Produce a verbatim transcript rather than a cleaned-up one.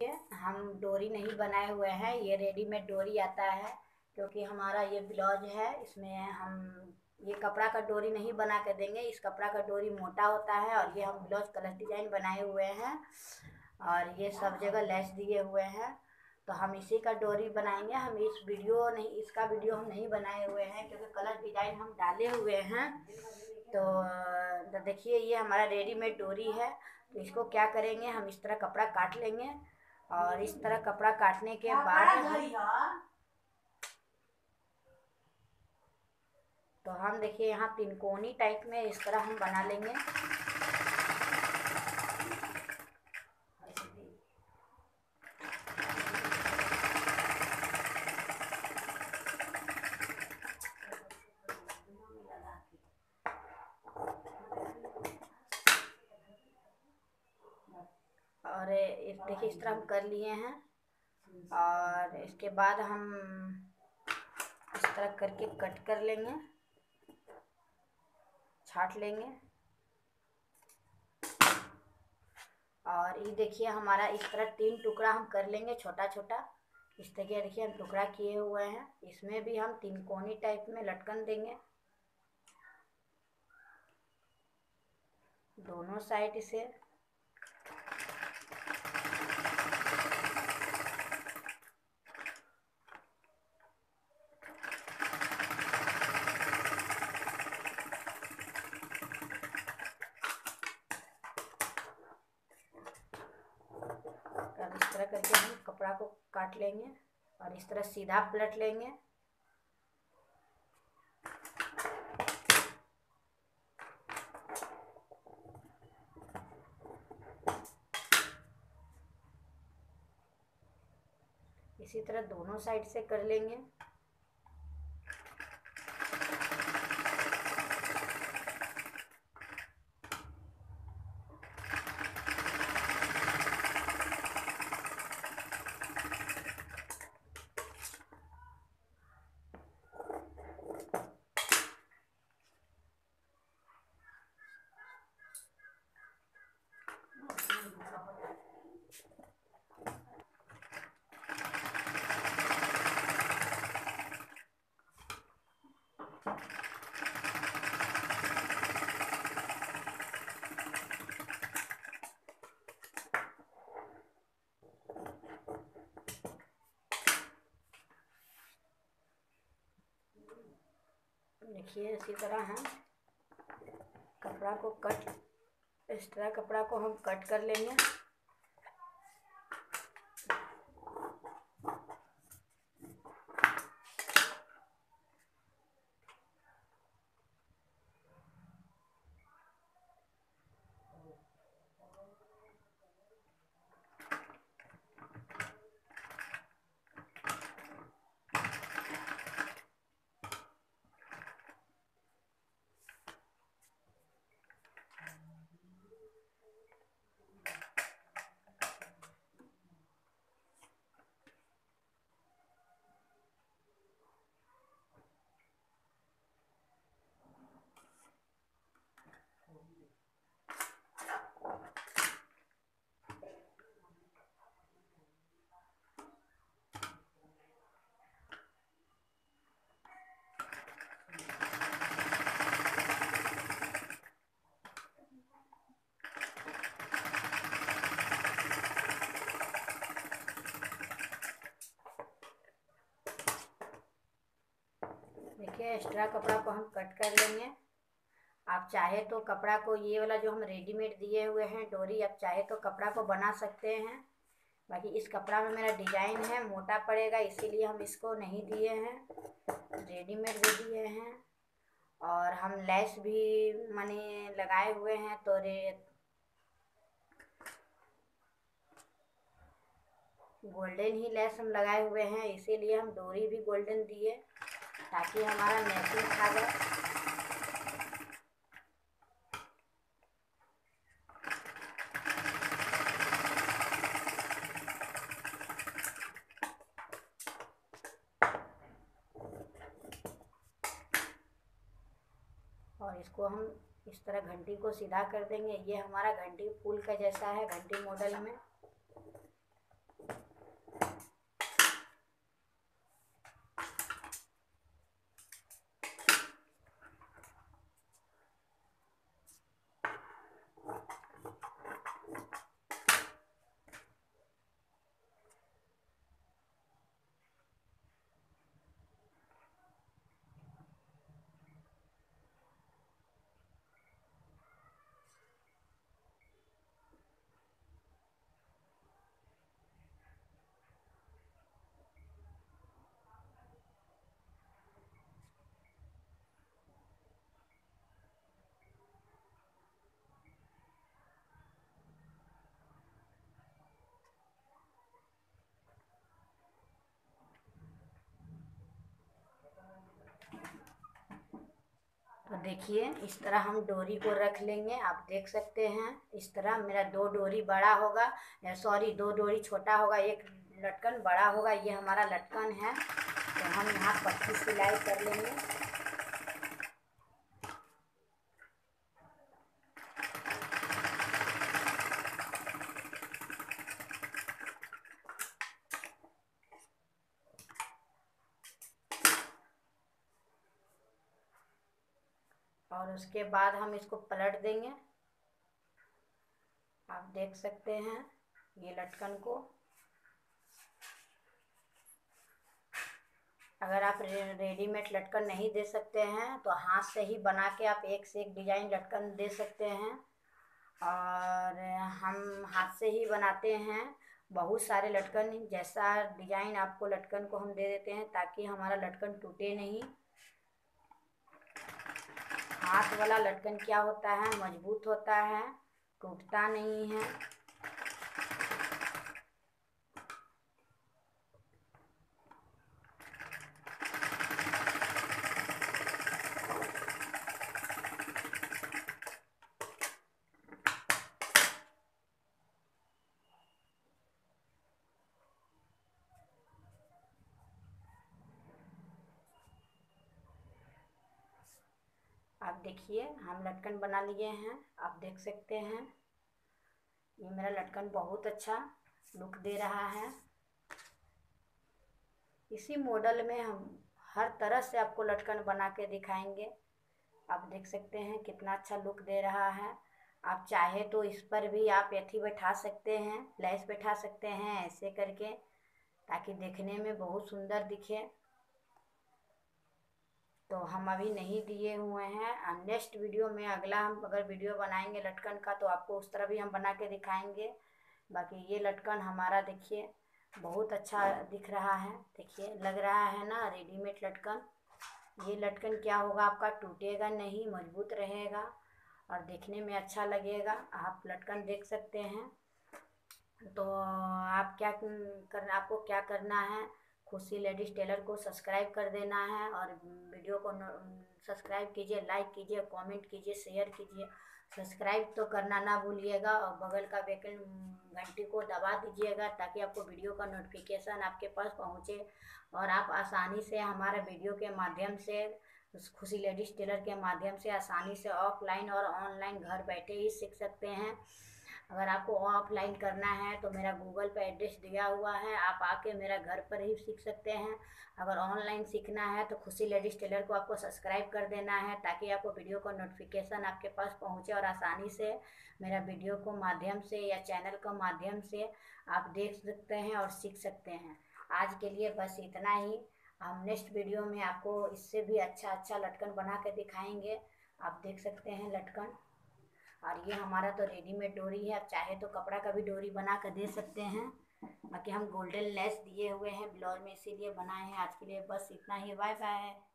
हम डोरी नहीं बनाए हुए हैं, ये रेडीमेड डोरी आता है। क्योंकि हमारा ये ब्लाउज है, इसमें हम ये कपड़ा का डोरी नहीं बना कर देंगे। इस कपड़ा का डोरी मोटा होता है और ये हम ब्लाउज कलर डिजाइन बनाए हुए हैं और ये सब जगह लेस दिए हुए हैं, तो हम इसी का डोरी बनाएंगे। हम इस वीडियो नहीं इसका वीडियो हम नहीं बनाए हुए हैं क्योंकि कलर डिजाइन हम डाले हुए हैं। तो, तो देखिए ये हमारा रेडीमेड डोरी है। तो इसको क्या करेंगे, हम इस तरह कपड़ा काट लेंगे और इस तरह कपड़ा काटने के बाद तो हम देखिए यहाँ तिनकोनी टाइप में इस तरह हम बना लेंगे। और देखिए इस तरह हम कर लिए हैं और इसके बाद हम इस तरह करके कट कर लेंगे, छाट लेंगे। और ये देखिए हमारा इस तरह तीन टुकड़ा हम कर लेंगे छोटा छोटा। इस तरह देखिए हम टुकड़ा किए हुए हैं। इसमें भी हम तीन कोनी टाइप में लटकन देंगे दोनों साइड से। और इस तरह करके हम कपड़ा को काट लेंगे और इस तरह सीधा पलट लेंगे। इसी तरह दोनों साइड से कर लेंगे। देखिए इसी तरह हम कपड़ा को कट इस तरह कपड़ा को हम कट कर लेंगे। देखिए एक्स्ट्रा कपड़ा को हम कट कर लेंगे। आप चाहे तो कपड़ा को ये वाला जो हम रेडीमेड दिए हुए हैं डोरी, आप चाहे तो कपड़ा को बना सकते हैं। बाकी इस कपड़ा में मेरा डिजाइन है, मोटा पड़ेगा, इसीलिए हम इसको नहीं दिए हैं, रेडीमेड दे दिए हैं। और हम लेस भी माने लगाए हुए हैं, तो रे गोल्डन ही लेस हम लगाए हुए हैं, इसीलिए हम डोरी भी गोल्डन दिए ताकि हमारा मैचिंग खा जाए। और इसको हम इस तरह घंटी को सीधा कर देंगे। ये हमारा घंटी फूल का जैसा है, घंटी मॉडल में। देखिए इस तरह हम डोरी को रख लेंगे। आप देख सकते हैं इस तरह मेरा दो डोरी बड़ा होगा, सॉरी दो डोरी छोटा होगा, एक लटकन बड़ा होगा। ये हमारा लटकन है, तो हम यहाँ पट्टी सिलाई कर लेंगे। और उसके बाद हम इसको पलट देंगे। आप देख सकते हैं ये लटकन को। अगर आप रेडीमेड लटकन नहीं दे सकते हैं तो हाथ से ही बना के आप एक से एक डिजाइन लटकन दे सकते हैं। और हम हाथ से ही बनाते हैं बहुत सारे लटकन, जैसा डिजाइन आपको लटकन को हम दे देते हैं ताकि हमारा लटकन टूटे नहीं। हाथ वाला लटकन क्या होता है, मजबूत होता है, टूटता नहीं है। आप देखिए हम लटकन बना लिए हैं। आप देख सकते हैं ये मेरा लटकन बहुत अच्छा लुक दे रहा है। इसी मॉडल में हम हर तरह से आपको लटकन बना के दिखाएंगे। आप देख सकते हैं कितना अच्छा लुक दे रहा है। आप चाहे तो इस पर भी आप एथी बैठा सकते हैं, लेस बैठा सकते हैं ऐसे करके, ताकि देखने में बहुत सुंदर दिखे। तो हम अभी नहीं दिए हुए हैं, नेक्स्ट वीडियो में अगला हम अगर वीडियो बनाएंगे लटकन का तो आपको उस तरह भी हम बना के दिखाएंगे। बाकी ये लटकन हमारा देखिए बहुत अच्छा दिख रहा है। देखिए लग रहा है ना रेडीमेड लटकन। ये लटकन क्या होगा, आपका टूटेगा नहीं, मजबूत रहेगा और देखने में अच्छा लगेगा। आप लटकन देख सकते हैं। तो आप क्या करना, आपको क्या करना है, खुशी लेडीज टेलर को सब्सक्राइब कर देना है और वीडियो को सब्सक्राइब कीजिए, लाइक कीजिए, कमेंट कीजिए, शेयर कीजिए। सब्सक्राइब तो करना ना भूलिएगा और बगल का बेल घंटी को दबा दीजिएगा ताकि आपको वीडियो का नोटिफिकेशन आपके पास पहुँचे और आप आसानी से हमारे वीडियो के माध्यम से, खुशी लेडीज टेलर के माध्यम से आसानी से ऑफलाइन और ऑनलाइन घर बैठे ही सीख सकते हैं। अगर आपको ऑफलाइन करना है तो मेरा गूगल पे एड्रेस दिया हुआ है, आप आके मेरा घर पर ही सीख सकते हैं। अगर ऑनलाइन सीखना है तो खुशी लेडीज टेलर को आपको सब्सक्राइब कर देना है ताकि आपको वीडियो का नोटिफिकेशन आपके पास पहुंचे और आसानी से मेरा वीडियो को माध्यम से या चैनल के माध्यम से आप देख सकते हैं और सीख सकते हैं। आज के लिए बस इतना ही। हम नेक्स्ट वीडियो में आपको इससे भी अच्छा अच्छा लटकन बना के दिखाएंगे। आप देख सकते हैं लटकन। और ये हमारा तो रेडीमेड डोरी है, आप चाहे तो कपड़ा का भी डोरी बना कर दे सकते हैं। बाकी हम गोल्डन लेस दिए हुए हैं ब्लाउज में, इसीलिए बनाए हैं। आज के लिए बस इतना ही। Bye bye.